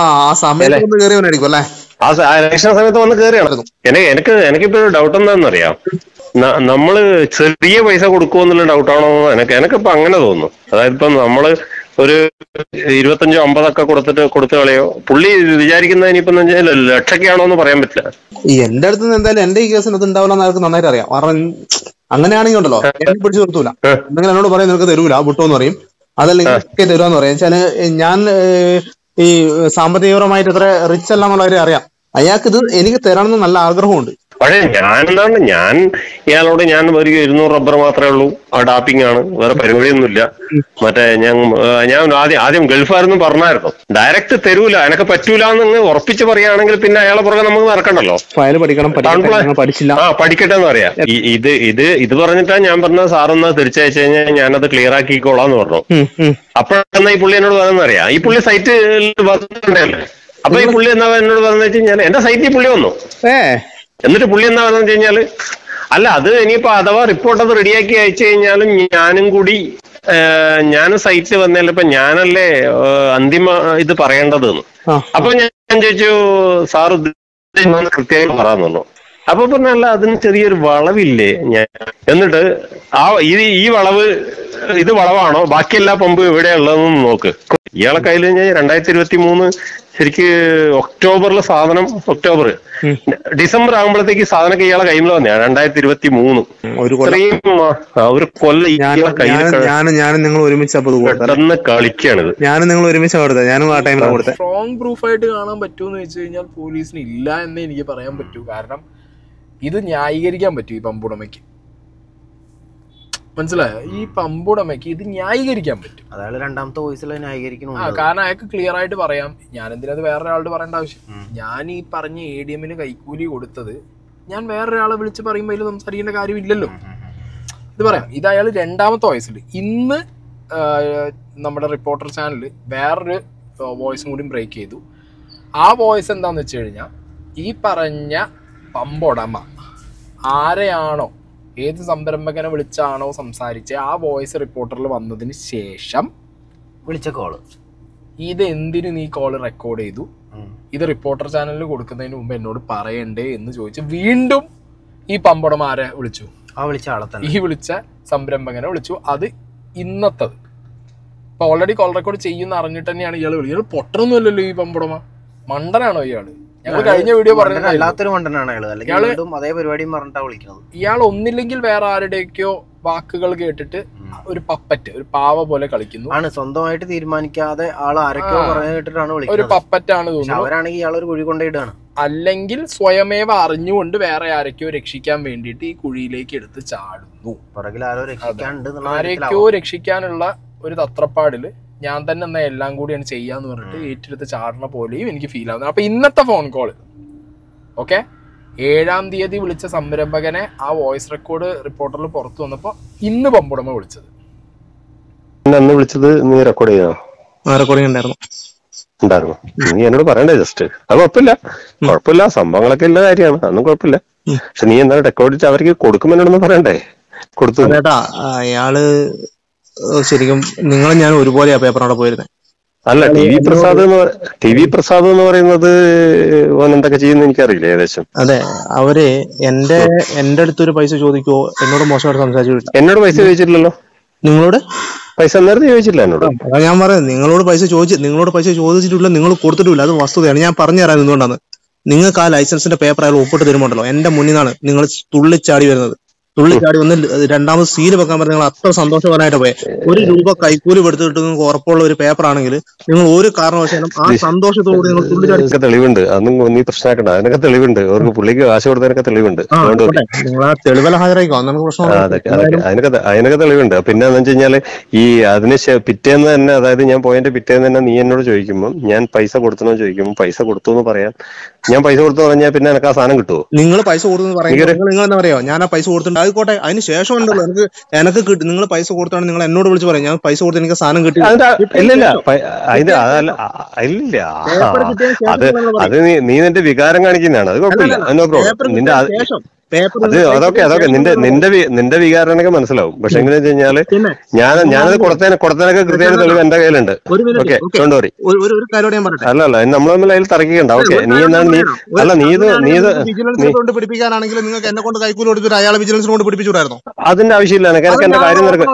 ആ ഇലക്ഷൻ സമയത്ത് വന്ന് കയറിയാണ്. എനിക്ക് എനിക്ക് എനിക്കിപ്പോ ഒരു ഡൗട്ട് എന്താണെന്നറിയാം, നമ്മള് ചെറിയ പൈസ കൊടുക്കുമെന്നുള്ള ഡൗട്ടാണോ എനിക്ക് എനിക്കിപ്പോ അങ്ങനെ തോന്നുന്നു. അതായത് ഇപ്പൊ നമ്മള് ഒരു ഇരുപത്തഞ്ചോ അമ്പതൊക്കെ കൊടുത്തിട്ട് കൊടുത്തു കളയോ, പുള്ളി വിചാരിക്കുന്നത് ഇനിയിപ്പോ ലക്ഷൊക്കെയാണോ എന്ന് പറയാൻ പറ്റില്ല. എന്റെ അടുത്ത് നിന്ന് എന്തായാലും എന്റെ ഈ കേസിന് അത് ഉണ്ടാവില്ല അവർക്ക് നന്നായിട്ട് അറിയാം. കാരണം അങ്ങനെയാണെങ്കിൽ ഉണ്ടല്ലോ എന്നെ പിടിച്ചു നിർത്തൂല. എന്തെങ്കിലും എന്നോട് പറയാൻ നിനക്ക് തരൂല വിട്ടോന്ന് പറയും, അതല്ലെങ്കിൽ തരുവാന്ന് പറയാം. വെച്ചാല് ഞാൻ ഈ സാമ്പത്തികപരമായിട്ട് ഇത്ര റിച്ച് അല്ല എന്നുള്ള കാര്യം അറിയാം. അയാൾക്ക് ഇത് എനിക്ക് തരണമെന്ന് നല്ല ആഗ്രഹമുണ്ട്. പക്ഷേ ഞാൻ എന്താണ് ഞാൻ ഇയാളോട് ഞാൻ ഒരു ഇരുന്നൂറ് റബ്ബർ മാത്രമേ ഉള്ളൂ, ആ ഡാപ്പിംഗ് ആണ്, വേറെ പരിപാടിയൊന്നുമില്ല. മറ്റേ ഞാൻ ഞാൻ ആദ്യം ആദ്യം ഗൾഫാരെന്നും പറഞ്ഞായിരുന്നു. ഡയറക്റ്റ് തരൂല, എനക്ക് പറ്റൂല എന്ന് ഉറപ്പിച്ച് പറയുകയാണെങ്കിൽ പിന്നെ അയാളെ പുറകെ നമുക്ക് നടക്കണ്ടല്ലോ. ആ പഠിക്കട്ടെ എന്ന് പറയാം. ഇത് ഇത് ഇത് പറഞ്ഞിട്ടാ ഞാൻ പറഞ്ഞ സാറൊന്ന് തിരിച്ചയച്ചു കഴിഞ്ഞാൽ ഞാനത് ക്ലിയർ ആക്കിക്കോളാന്ന് പറഞ്ഞു. അപ്പോഴെന്നാ ഈ പുള്ളി എന്നോട് പറയുന്നത് അറിയാം, ഈ പുള്ളി സൈറ്റിൽ വന്നിട്ടുണ്ടല്ലേ. അപ്പൊ ഈ പുള്ളി എന്താ എന്നോട് പറഞ്ഞു വെച്ച് കഴിഞ്ഞാൽ എന്റെ സൈറ്റിൽ പുള്ളി വന്നു. എന്നിട്ട് പുള്ളി എന്താ പറഞ്ഞു വെച്ച് കഴിഞ്ഞാല് അല്ല അത് ഇനിയിപ്പോ അഥവാ റിപ്പോർട്ട് അത് റെഡിയാക്കി അയച്ചു കഴിഞ്ഞാലും ഞാനും കൂടി ഞാനും സൈറ്റിൽ വന്നല്ലോ, ഇപ്പൊ ഞാനല്ലേ അന്തിമ ഇത് പറയേണ്ടത്. അപ്പൊ ഞാൻ ചോദിച്ചു സാർ കൃത്യമായി പറയാന്നുള്ളൂ. അപ്പൊ പറഞ്ഞല്ല അതിന് ചെറിയൊരു വളവില്ലേ ഞാൻ. എന്നിട്ട് ആ ഇത് ഈ വളവ് ഇത് വളവാണോ, ബാക്കി എല്ലാ പമ്പും എവിടെയാ ഉള്ളതെന്ന് നോക്ക്. ഇയാളെ കയ്യിൽ കഴിഞ്ഞാൽ രണ്ടായിരത്തി ഇരുപത്തി മൂന്ന് ശരിക്ക് ഒക്ടോബറിലെ സാധനം, ഒക്ടോബർ ഡിസംബർ ആകുമ്പോഴത്തേക്ക് സാധനമൊക്കെ ഇയാളെ കയ്യിൽ വന്നേ രണ്ടായിരത്തി ഇരുപത്തി മൂന്ന് ഇത്രയും ഒരു കൊല്ലം ഇയാളെ കയ്യിൽ ഞാനും നിങ്ങൾ ഒരുമിച്ച് പെട്ടെന്ന് കളിക്കാണിത്. ഞാനും നിങ്ങൾ ഒരുമിച്ച് കൊടുത്തത്, ഞാനും ആ ടൈമിലാണ് കൊടുത്തത്. സ്ട്രോങ് പ്രൂഫ് ആയിട്ട് കാണാൻ പറ്റുമെന്ന് വെച്ച് കഴിഞ്ഞാൽ പോലീസിന് ഇല്ല എന്നേ എനിക്ക് പറയാൻ പറ്റൂ. കാരണം ഇത് ന്യായീകരിക്കാൻ പറ്റും ഈ പമ്പുടമയ്ക്ക്. മനസ്സിലായോ? ഈ പമ്പുടമയ്ക്ക് ഇത് ന്യായീകരിക്കാൻ പറ്റും. അതായത് രണ്ടാമത്തെ വോയിസിൽ ന്യായീകരിക്കണം. ആ കാരണം അയാൾക്ക് ക്ലിയർ ആയിട്ട് പറയാം. ഞാൻ എന്തിനത് വേറൊരാളോട് പറയേണ്ട ആവശ്യം? ഞാൻ ഈ പറഞ്ഞ എ ഡി എമ്മിന് കൈക്കൂലി കൊടുത്തത് ഞാൻ വേറൊരാളെ വിളിച്ച് പറയുമ്പോൾ അതിൽ സംസാരിക്കേണ്ട കാര്യമില്ലല്ലോ. ഇത് പറയാം. ഇത് അയാൾ രണ്ടാമത്തെ വോയിസിൽ ഇന്ന് നമ്മുടെ റിപ്പോർട്ടർ ചാനലിൽ വേറൊരു വോയിസും കൂടി ബ്രേക്ക് ചെയ്തു. ആ വോയിസ് എന്താണെന്ന് വെച്ച് കഴിഞ്ഞാൽ ഈ പറഞ്ഞ പമ്പുടമ ആരെയാണോ ഏത് സംരംഭകനെ വിളിച്ചാണോ സംസാരിച്ച് ആ വോയിസ് റിപ്പോർട്ടറിൽ വന്നതിന് ശേഷം വിളിച്ച കോള്, ഇത് എന്തിനു നീ കോള് റെക്കോർഡ് ചെയ്തു, ഇത് റിപ്പോർട്ടർ ചാനലിൽ കൊടുക്കുന്നതിന് മുമ്പ് എന്നോട് പറയണ്ടേ എന്ന് ചോദിച്ച് വീണ്ടും ഈ പമ്പുടമ ആരെ വിളിച്ചു? ആ വിളിച്ച ആളെ തന്നെ, ഈ വിളിച്ച സംരംഭകനെ വിളിച്ചു. അത് ഇന്നത്തത്. ഇപ്പൊ ഓൾറെഡി കോൾ റെക്കോർഡ് ചെയ്യുന്ന അറിഞ്ഞിട്ട് തന്നെയാണ് ഇയാൾ വിളിക്കുന്നത്. പൊട്ടണൊന്നുമല്ലല്ലോ ഈ പമ്പുടമ, മണ്ടനാണോ ഇയാള്? ഞങ്ങൾ കഴിഞ്ഞ വീഡിയോ പറഞ്ഞത് അല്ലാത്തൊരു മണ്ടനാണ് അയാള്, അല്ലെങ്കിൽ അതേ പരിപാടിയും പറഞ്ഞിട്ടാ വിളിക്കുന്നത്. ഇയാൾ ഒന്നില്ലെങ്കിൽ വേറെ ആരുടെയൊക്കെയോ വാക്കുകൾ കേട്ടിട്ട് ഒരു പപ്പറ്റ്, ഒരു പാവ പോലെ കളിക്കുന്നു. ആണ് സ്വന്തമായിട്ട് തീരുമാനിക്കാതെ ആൾ ആരൊക്കെയോ പറഞ്ഞു കേട്ടിട്ടാണ് വിളിക്കുന്നത്. ഒരു പപ്പറ്റാണ് തോന്നുന്നു. അവരാണെങ്കിൽ ഇയാൾ ഒരു കുഴി കൊണ്ടിടുകയാണ്. അല്ലെങ്കിൽ സ്വയമേവ അറിഞ്ഞുകൊണ്ട് വേറെ ആരൊക്കെയോ രക്ഷിക്കാൻ വേണ്ടിയിട്ട് ഈ കുഴിയിലേക്ക് എടുത്ത് ചാടുന്നു. പുറകിൽ ആരോ രക്ഷിക്കാനുണ്ട്, ആരൊക്കെയോ രക്ഷിക്കാനുള്ള ഒരു തത്രപ്പാടില് ഞാൻ തന്നെ എന്നാ എല്ലാം കൂടിയാണ് ചെയ്യാന്ന് പറഞ്ഞിട്ട് ഏറ്റെടുത്ത് ചാടുന്ന പോലെയും എനിക്ക് ഫീൽ ആവുന്നത്. അപ്പൊ ഇന്നത്തെ ഫോൺ കോള് ഓക്കെ, ഏഴാം തീയതി വിളിച്ച സംരംഭകനെ ആ വോയിസ് റെക്കോർഡ് റിപ്പോർട്ടറിൽ പുറത്തു വന്നപ്പോ ഇന്ന് പമ്പുടമ വിളിച്ചത്. അന്ന് വിളിച്ചത് നീ റെക്കോർഡ് ചെയ്തോ? റെക്കോർഡിംഗ് ഉണ്ടായിരുന്നു ഉണ്ടായിരുന്നു നീ എന്നോട് പറയണ്ടേ ജസ്റ്റ്. അത് കുഴപ്പമില്ല, കുഴപ്പമില്ല, സംഭവങ്ങളൊക്കെ ഉള്ള കാര്യമാണ്, അതൊന്നും കുഴപ്പമില്ല. പക്ഷെ നീ എന്താണ് റെക്കോർഡ് ചെയ്ത് അവർക്ക് കൊടുക്കുമെന്നോടൊന്നും പറയണ്ടേ? കൊടുത്തു ചേട്ടാ. അയാള് ശരിക്കും നിങ്ങൾ ഞാൻ ഒരുപോലെ ആ പേപ്പറിനോടെ പോയിരുന്നത്. അല്ല T V Prasad T V Prasad എന്ന് പറയുന്നത് ഓൻ എന്തൊക്കെ ചെയ്യുന്ന എനിക്കറിയില്ല ഏകദേശം. അതെ, അവര് എന്റെ എന്റെ അടുത്തൊരു പൈസ ചോദിക്കുവോ എന്നോട് മോശമായിട്ട് സംസാരിച്ചു. എന്നോട് പൈസ ചോദിച്ചിട്ടില്ലല്ലോ. നിങ്ങളോട് പൈസ നേരത്തെ ചോദിച്ചില്ല എന്നോട്. അതാ ഞാൻ പറയുന്നത്, നിങ്ങളോട് പൈസ ചോദിച്ചു നിങ്ങളോട് പൈസ ചോദിച്ചിട്ടില്ല, നിങ്ങൾ കൊടുത്തിട്ടില്ല. അത് വസ്തുതയാണ്, ഞാൻ പറഞ്ഞു തരാൻ എന്തുകൊണ്ടാണ്. നിങ്ങൾക്ക് ആ ലൈസൻസിന്റെ പേപ്പർ അയാൾ ഒപ്പിട്ട് തരുമ്പോണ്ടല്ലോ എന്റെ മുന്നിൽ നിന്നാണ് നിങ്ങൾ തുള്ളിച്ചാടി വരുന്നത്. തുള്ളിച്ചാടി വന്ന് രണ്ടാമത് സീല് വെക്കാൻ പറഞ്ഞ നിങ്ങൾ അത്ര സന്തോഷവാനായിട്ട് പോയെ. ഒരു രൂപ കൈക്കൂലി എടുത്തിട്ട് നിങ്ങൾക്ക് ഉറപ്പുള്ള ഒരു പേപ്പർ ആണെങ്കിൽ നിങ്ങൾ ഒരു കാരണവശാലും ആ സന്തോഷത്തോടെ നിങ്ങൾ തുള്ളിച്ചാടി. തെളിവുണ്ട്, അതൊന്നും നീ പ്രശ്നമാക്കണ്ട. അതിനൊക്കെ തെളിവുണ്ട്. അവർക്ക് പുള്ളിക്ക് കാശ് കൊടുത്തതിനൊക്കെ തെളിവുണ്ട്. നിങ്ങൾ ആ തെളിവെല്ലാം ഹാജരായിക്കോ, നമുക്ക് പ്രശ്നം. അതൊക്കെ അതൊക്കെ അതിനൊക്കെ അതിനൊക്കെ തെളിവുണ്ട്. പിന്നെ എന്ന് വെച്ച് കഴിഞ്ഞാല് ഈ അതിന് പിറ്റേന്ന് തന്നെ, അതായത് ഞാൻ പോയതിന്റെ പിറ്റേന്ന് തന്നെ നീ എന്നോട് ചോദിക്കുമ്പോൾ ഞാൻ പൈസ കൊടുത്തോ ചോദിക്കുമ്പോൾ പൈസ കൊടുത്തു എന്ന് പറയാൻ, ഞാൻ പൈസ കൊടുത്തു പറഞ്ഞാൽ പിന്നെ എനിക്ക് ആ സാധനം കിട്ടുമോ? നിങ്ങൾ പൈസ കൊടുത്തു പറയുന്നത് നിങ്ങൾ എന്താ പറയാ, ഞാൻ ആ പൈസ കൊടുത്തിട്ടുണ്ട് ആയിക്കോട്ടെ, അതിന് ശേഷം ഉണ്ടല്ലോ എനിക്ക് എനിക്ക് കിട്ടും. നിങ്ങൾ പൈസ കൊടുത്താണ് നിങ്ങൾ എന്നോട് വിളിച്ച് പറയാം ഞാൻ പൈസ കൊടുത്ത് എനിക്ക് സാധനം കിട്ടി. ഇല്ലില്ല അതിന്റെ അതല്ല ഇല്ലില്ല അത് അത് നീ നീ നിന്റെ വികാരം കാണിക്കുന്നതാണ്. അത് കുഴപ്പമില്ല, നോ പ്രോബ്ലം. നിന്റെ അത് അതൊക്കെ അതൊക്കെ നിന്റെ നിന്റെ നിന്റെ വികാരനൊക്കെ മനസ്സിലാവും. പക്ഷെ എങ്ങനെയാ വെച്ച് കഴിഞ്ഞാല് ഞാൻ ഞാനത് കൊടുത്തതിന് കൊടുത്തതിനൊക്കെ കൃത്യമായിട്ട് തെളിവ് എന്റെ കയ്യിലുണ്ട്. Okay, don't worry. അല്ല അല്ല നമ്മൾ തമ്മിൽ അതിൽ തർക്കിക്കണ്ട. ഓക്കെ, നീ എന്താണ് നീ അല്ല നീ ഇത് നീ ഇത് പിടിപ്പിക്കാനാണെങ്കിൽ നിങ്ങൾക്ക് എന്നെ കൊണ്ട് കൈക്കൂലി കൊടുത്തിട്ട് അയാളെ വിജിലൻസിന് കൊണ്ട് പിടിപ്പിച്ചുകൂടായിരുന്നു. അതിന്റെ ആവശ്യമില്ല. എനിക്ക് എന്റെ കാര്യം നടക്കും.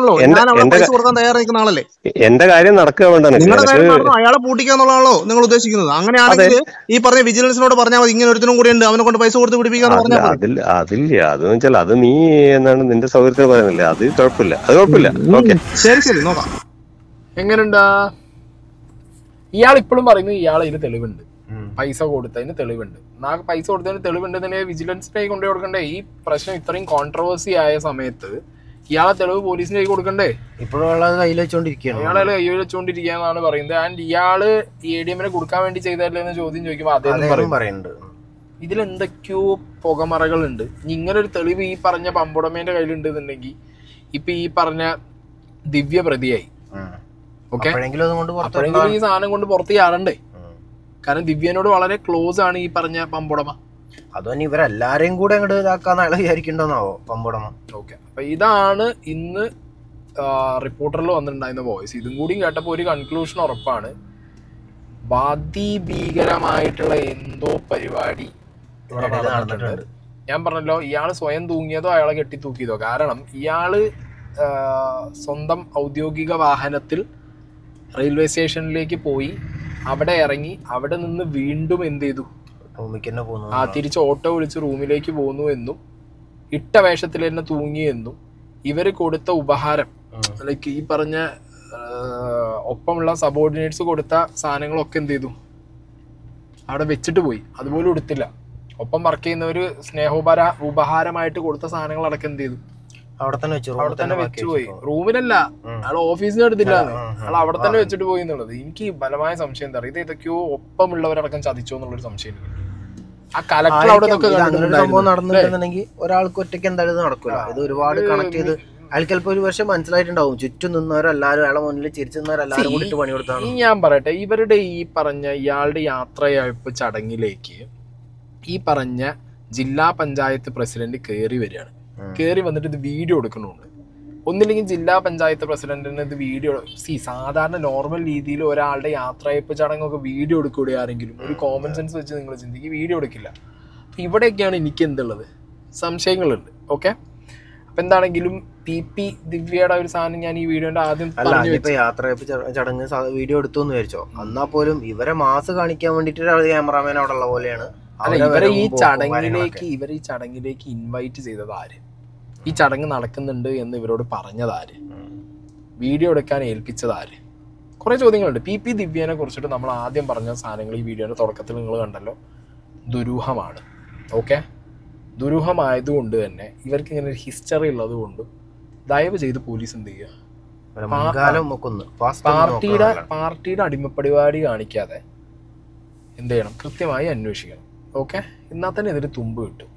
എന്റെ കാര്യം നടക്കുക വേണ്ട. അയാളെ പൂട്ടിക്കാന്നുള്ളതാണല്ലോ നിങ്ങൾ ഉദ്ദേശിക്കുന്നത്. അങ്ങനെയാണെങ്കിൽ ഈ പറഞ്ഞ വിജിലൻസിനോട് പറഞ്ഞാൽ മതി, ഇങ്ങനെ ഒരുത്തിനും കൂടി ഉണ്ട്, അവനെ കൊണ്ട് പൈസ കൊടുത്ത് പിടിപ്പിക്കാന്ന് പറഞ്ഞാൽ അതില്ല. അതെന്ന് വെച്ചാൽ അത് നീ എന്താണ് നിന്റെ സൗകര്യത്തിന് പറയുന്നില്ല. അത് കുഴപ്പമില്ല, അത് കുഴപ്പമില്ല. ഓക്കെ, ശരി ശരി നോക്കാം. എങ്ങനെയുണ്ടാ? ഇയാൾ ഇപ്പോഴും പറയുന്നു ഇയാൾ ഇതിന് തെളിവുണ്ട്, പൈസ കൊടുത്തതിന് തെളിവുണ്ട്. നാ പൈസ കൊടുത്തതിന് തെളിവുണ്ട് തന്നെ വിജിലൻസിന്റെ കൊണ്ടു കൊടുക്കണ്ടേ? ഈ പ്രശ്നം ഇത്രയും കോൺട്രവേഴ്സി ആയ സമയത്ത് ഇയാളെ തെളിവ് പോലീസിന്റെ കൈ കൊടുക്കണ്ടേ? ഇപ്പോഴും കയ്യിൽ വെച്ചോണ്ടിരിക്കുകയാണ്. ഇയാളെ കയ്യിൽ വെച്ചോണ്ടിരിക്കുകയെന്നാണ് പറയുന്നത്. ആൻഡ് ഇയാള് എ ഡി എമ്മിനെ കൊടുക്കാൻ വേണ്ടി ചെയ്തല്ലേ എന്ന് ചോദ്യം ചോദിക്കുമ്പോൾ അദ്ദേഹം പറയുന്നുണ്ട് ഇതിലെന്തൊക്കെയോ പുകമറകളുണ്ട്. ഇങ്ങനെ ഒരു തെളിവ് ഈ പറഞ്ഞ പമ്പുടമേന്റെ കയ്യിലുണ്ട് എന്നുണ്ടെങ്കിൽ ഇപ്പൊ ഈ പറഞ്ഞ ദിവ്യ പ്രതിയായി. ഓക്കെ, അപ്പോഴെങ്കിലും ഈ സാധനം കൊണ്ട് പുറത്ത് ചാടണ്ടേ? കാരണം ദിവ്യനോട് വളരെ ക്ലോസ് ആണ് ഈ പറഞ്ഞ പമ്പുടമ. അതുതന്നെ ഇവരെല്ലാരെയും കൂടെ അങ്ങോട്ട് ഇതാക്കാന്ന് അയാൾ വിചാരിക്കണ്ടോന്നാവോ പമ്പുടമ. ഓക്കെ, അപ്പൊ ഇതാണ് ഇന്ന് റിപ്പോർട്ടറിൽ വന്നിട്ടുണ്ടായിരുന്ന വോയിസ്. ഇതും കൂടി കേട്ടപ്പോൾ ഒരു കൺക്ലൂഷൻ ഉറപ്പാണ്. ഭീകരമായിട്ടുള്ള എന്തോ പരിപാടി ഇവിടെ നടന്നിട്ടുണ്ട്. ഞാൻ പറഞ്ഞല്ലോ, ഇയാള് സ്വയം തൂങ്ങിയതോ അയാളെ കെട്ടി തൂക്കിയതോ. കാരണം ഇയാള് സ്വന്തം ഔദ്യോഗിക വാഹനത്തിൽ റെയിൽവേ സ്റ്റേഷനിലേക്ക് പോയി, അവിടെ ഇറങ്ങി, അവിടെ നിന്ന് വീണ്ടും എന്ത് ചെയ്തു, ആ തിരിച്ച് ഓട്ടോ വിളിച്ച് റൂമിലേക്ക് പോന്നു എന്നും ഇട്ട വേഷത്തിൽ തന്നെ തൂങ്ങി എന്നും ഇവര് കൊടുത്ത ഉപഹാരം, ലൈക്ക് ഈ പറഞ്ഞ ഒപ്പമുള്ള സബോർഡിനേറ്റ്സ് കൊടുത്ത സാധനങ്ങളൊക്കെ എന്ത് ചെയ്തു, അവിടെ വെച്ചിട്ട് പോയി. അതുപോലും എടുത്തില്ല. ഒപ്പം വർക്ക് ചെയ്യുന്നവര് സ്നേഹോപര ഉപഹാരമായിട്ട് കൊടുത്ത സാധനങ്ങൾ അടക്കം എന്ത് ചെയ്തു, അവിടെ തന്നെ വെച്ചു അവിടെ തന്നെ വെച്ചുപോയി. റൂമിലല്ല, അയാൾ ഓഫീസിൽ നിന്ന് എടുത്തില്ല, അയാൾ അവിടെ തന്നെ വെച്ചിട്ട് പോയി എന്നുള്ളത്. എനിക്ക് ബലമായ സംശയം എന്താ പറയുക, ഇത് ഏതൊക്കെയോ ഒപ്പമുള്ളവരടക്കം ചതിച്ചോ എന്നുള്ളൊരു സംശയം. ആ കലക്ടർ അവിടെ സംഭവം നടന്നിട്ടുണ്ടെങ്കിൽ ഒരാൾക്ക് ഒറ്റയ്ക്ക് എന്തായാലും നടക്കില്ല. ഇത് ഒരുപാട് കണക്ട് ചെയ്ത് അയാൾക്ക് ചിലപ്പോൾ ഒരു വർഷം മനസ്സിലായിട്ടുണ്ടാവും. ചുറ്റും നിന്നവരെല്ലാരും അയാളെ മുന്നിൽ ചിരിച്ചു നിന്നവരെല്ലാരും കൂടിയിട്ട് പണി കൊടുത്താണ്. ഞാൻ പറയട്ടെ, ഇവരുടെ ഈ പറഞ്ഞ ഇയാളുടെ യാത്രയയപ്പ് ചടങ്ങിലേക്ക് ഈ പറഞ്ഞ ജില്ലാ പഞ്ചായത്ത് പ്രസിഡന്റ് കയറി വരികയാണ്. കയറി വന്നിട്ട് ഇത് വീഡിയോ എടുക്കണുണ്ട്. ഒന്നില്ലെങ്കിൽ ജില്ലാ പഞ്ചായത്ത് പ്രസിഡന്റിന് ഇത് വീഡിയോ സി സാധാരണ നോർമൽ രീതിയിൽ ഒരാളുടെ യാത്രയപ്പ് ചടങ്ങൊക്കെ വീഡിയോ എടുക്കുക ആരെങ്കിലും ഒരു കോമൺ സെൻസ് വെച്ച് നിങ്ങൾ ചിന്തിക്കുക, വീഡിയോ എടുക്കില്ല. അപ്പം ഇവിടെയൊക്കെയാണ് എനിക്ക് എന്തുള്ളത്, സംശയങ്ങളുണ്ട്. ഓക്കെ, അപ്പം എന്താണെങ്കിലും പി പി ദിവ്യയുടെ ഒരു സാധനം ഞാൻ ഈ വീഡിയോന്റെ ആദ്യം യാത്രയപ്പ് ചടങ്ങ് വീഡിയോ എടുത്തു എന്ന് വിചാരിച്ചോ, എന്നാൽ പോലും ഇവരെ മാസ് കാണിക്കാൻ വേണ്ടിട്ട് ക്യാമറാമാൻ അവിടെ ഉള്ള പോലെയാണ്. അല്ല, ഇവരെ ഈ ചടങ്ങിലേക്ക് ഇവരെ ഈ ചടങ്ങിലേക്ക് ഇൻവൈറ്റ് ചെയ്തത് ആര്, ഈ ചടങ്ങ് നടക്കുന്നുണ്ട് എന്ന് ഇവരോട് പറഞ്ഞതാര്, വീഡിയോ എടുക്കാൻ ഏൽപ്പിച്ചതാര്, കുറെ ചോദ്യങ്ങളുണ്ട്. പി പി ദിവ്യനെ കുറിച്ചിട്ട് നമ്മൾ ആദ്യം പറഞ്ഞ സാധനങ്ങൾ ഈ വീഡിയോയുടെ തുടക്കത്തിൽ നിങ്ങൾ കണ്ടല്ലോ, ദുരൂഹമാണ്. ഓക്കെ, ദുരൂഹമായതുകൊണ്ട് തന്നെ ഇവർക്ക് ഇങ്ങനെ ഒരു ഹിസ്റ്ററി ഉള്ളത് കൊണ്ടും ദയവ് ചെയ്ത് പോലീസ് എന്ത് ചെയ്യുക, പാർട്ടിയുടെ പാർട്ടിയുടെ അടിമപ്പടിപാടി കാണിക്കാതെ എന്ത് ചെയ്യണം, കൃത്യമായി അന്വേഷിക്കണം. ഓക്കെ, എന്നാൽ തന്നെ ഇതിന് തുമ്പ് കിട്ടും.